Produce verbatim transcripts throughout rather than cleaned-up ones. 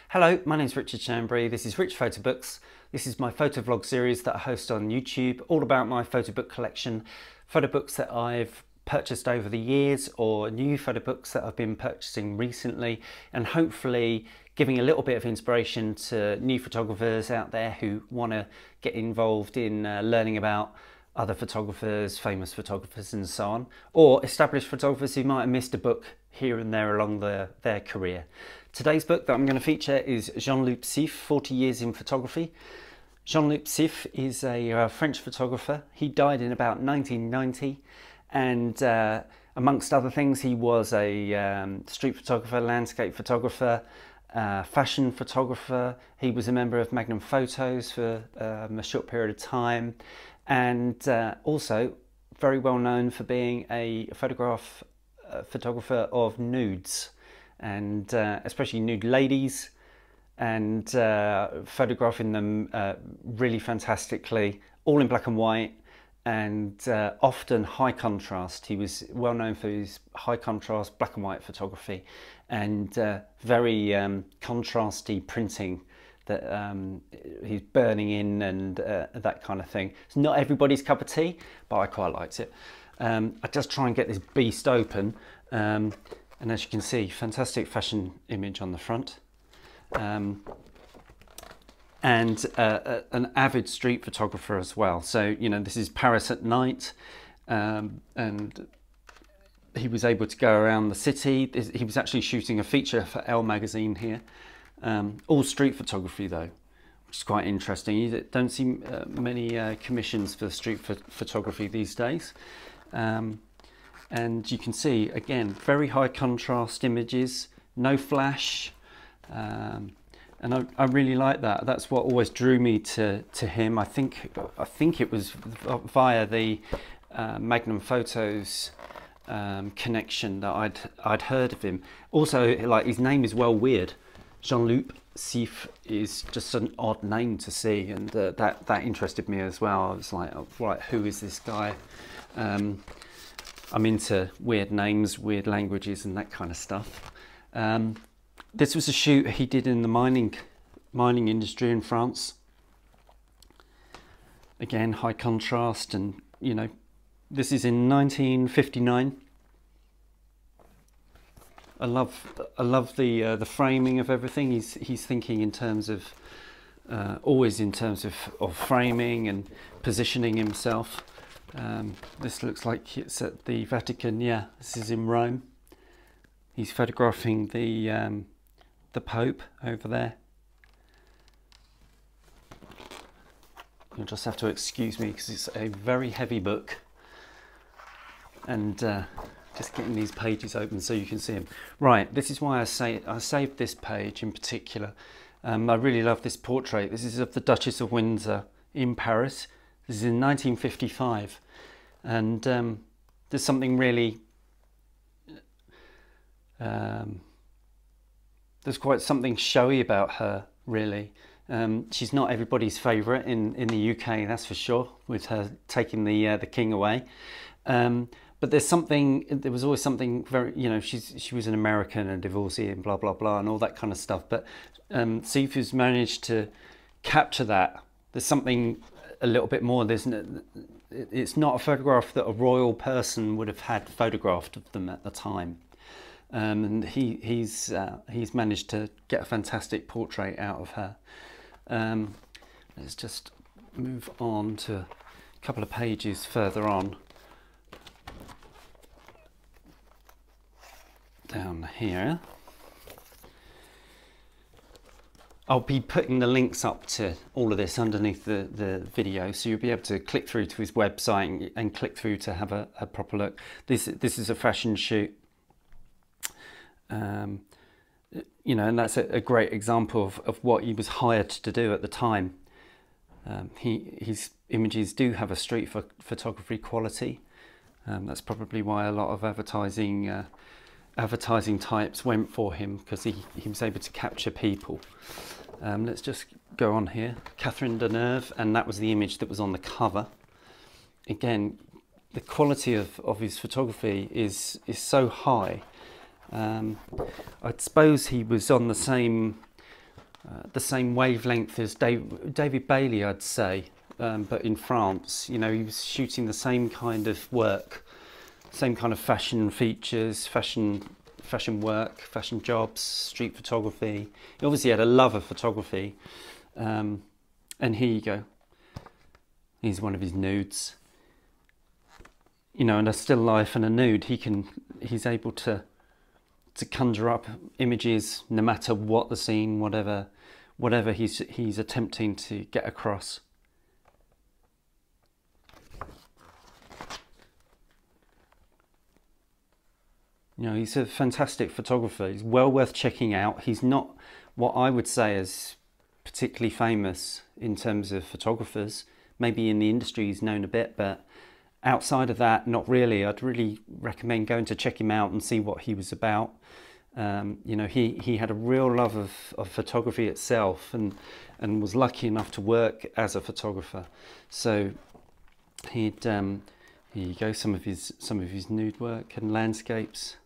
Hello, my name is Richard Chambry. This is Rich Photo Books. This is my photo vlog series that I host on YouTube, all about my photo book collection, photo books that I've purchased over the years or new photo books that I've been purchasing recently, and hopefully giving a little bit of inspiration to new photographers out there who want to get involved in uh, learning about other photographers, famous photographers and so on, or established photographers who might have missed a book here and there along the, their career. Today's book that I'm going to feature is Jean-Luc Sif, forty years in Photography. Jean-Luc Sif is a uh, French photographer. He died in about nineteen ninety, and uh, amongst other things he was a um, street photographer, landscape photographer, uh, fashion photographer. He was a member of Magnum Photos for um, a short period of time, and uh, also very well known for being a photograph uh, photographer of nudes, and uh, especially nude ladies, and uh, photographing them uh, really fantastically, all in black and white, and uh, often high contrast. He was well known for his high contrast black and white photography, and uh, very um, contrasty printing that um, he's burning in, and uh, that kind of thing. It's not everybody's cup of tea, but I quite liked it. Um, I just try and get this beast open, um, and as you can see, fantastic fashion image on the front. Um, and uh, an avid street photographer as well. So, you know, this is Paris at night, um, and he was able to go around the city. He was actually shooting a feature for Elle magazine here. Um, all street photography though, which is quite interesting. You don't see uh, many uh, commissions for street ph photography these days. Um, and you can see, again, very high contrast images, no flash. Um, and I, I really like that. That's what always drew me to, to him. I think, I think it was via the uh, Magnum Photos um, connection that I'd, I'd heard of him. Also, like, his name is well weird. Jean-Luc Sif is just an odd name to see, and uh, that, that interested me as well. I was like, oh, right, who is this guy? Um, I'm into weird names, weird languages and that kind of stuff. Um, this was a shoot he did in the mining, mining industry in France. Again, high contrast, and, you know, this is in nineteen fifty-nine. I love, I love the uh, the framing of everything. He's he's thinking in terms of uh, always in terms of of framing and positioning himself. Um, this looks like it's at the Vatican. Yeah, this is in Rome. He's photographing the um, the Pope over there. You'll just have to excuse me because it's a very heavy book, and. Uh, Just getting these pages open so you can see them. Right, this is why I say I saved this page in particular. Um, I really love this portrait. This is of the Duchess of Windsor in Paris. This is in nineteen fifty-five, and um, there's something really. Um, there's quite something showy about her, really. Um, she's not everybody's favourite in in the U K, that's for sure, with her taking the uh, the king away. Um, But there's something, there was always something very, you know, she's, she was an American and divorcee and blah, blah, blah, and all that kind of stuff. But um, Sif's managed to capture that. There's something a little bit more. There's no, it's not a photograph that a royal person would have had photographed of them at the time. Um, and he, he's, uh, he's managed to get a fantastic portrait out of her. Um, let's just move on to a couple of pages further on. Down here, I'll be putting the links up to all of this underneath the, the video, so you'll be able to click through to his website and, and click through to have a, a proper look. This this is a fashion shoot, um, you know, and that's a, a great example of, of what he was hired to do at the time. Um, he his images do have a street ph photography quality. Um, that's probably why a lot of advertising. Uh, advertising types went for him, because he, he was able to capture people. Um, let's just go on here. Catherine Deneuve, and that was the image that was on the cover. Again, the quality of, of his photography is, is so high. Um, I suppose he was on the same uh, the same wavelength as Dave, David Bailey, I'd say, um, but in France. You know, he was shooting the same kind of work, same kind of fashion features, fashion fashion work, fashion jobs, street photography. He obviously had a love of photography. Um, and here you go. Here's one of his nudes. You know, and a still life and a nude, he can, he's able to to conjure up images no matter what the scene, whatever, whatever he's he's attempting to get across. You know, he's a fantastic photographer. He's well worth checking out. He's not what I would say is particularly famous in terms of photographers. Maybe in the industry he's known a bit, but outside of that, not really. I'd really recommend going to check him out and see what he was about. Um, you know, he, he had a real love of, of photography itself, and and was lucky enough to work as a photographer. So he'd um, here you go, some of his some of his nude work and landscapes.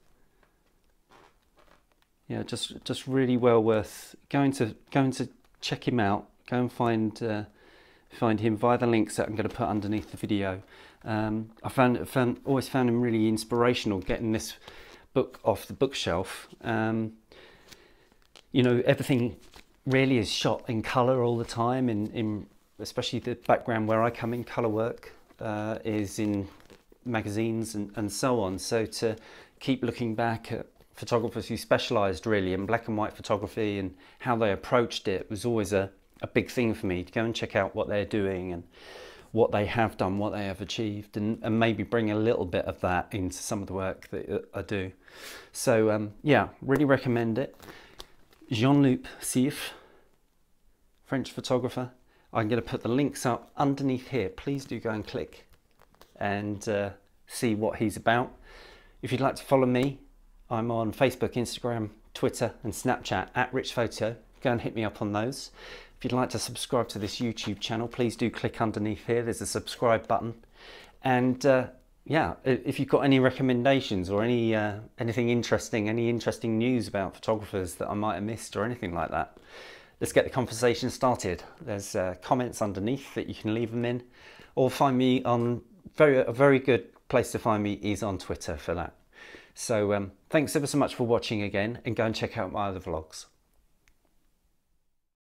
Yeah, just just really well worth going to going to check him out. Go and find uh, find him via the links that I'm going to put underneath the video. Um, I found, found always found him really inspirational getting this book off the bookshelf. Um, you know, everything really is shot in colour all the time, in, in especially the background where I come in, colour work uh, is in magazines and, and so on. So to keep looking back at photographers who specialised really in black and white photography and how they approached it was always a, a big thing for me, to go and check out what they're doing and what they have done, what they have achieved, and, and maybe bring a little bit of that into some of the work that I do. So um, yeah, really recommend it. Jean-Luc Sifre, French photographer. I'm going to put the links up underneath here. Please do go and click and uh, see what he's about. If you'd like to follow me, I'm on Facebook, Instagram, Twitter and Snapchat at Rich Photo. Go and hit me up on those. If you'd like to subscribe to this YouTube channel, please do click underneath here. There's a subscribe button. And uh, yeah, if you've got any recommendations or any uh, anything interesting, any interesting news about photographers that I might have missed or anything like that, let's get the conversation started. There's uh, comments underneath that you can leave them in, or find me on, very a very good place to find me is on Twitter for that. So um, thanks ever so much for watching again, and go and check out my other vlogs.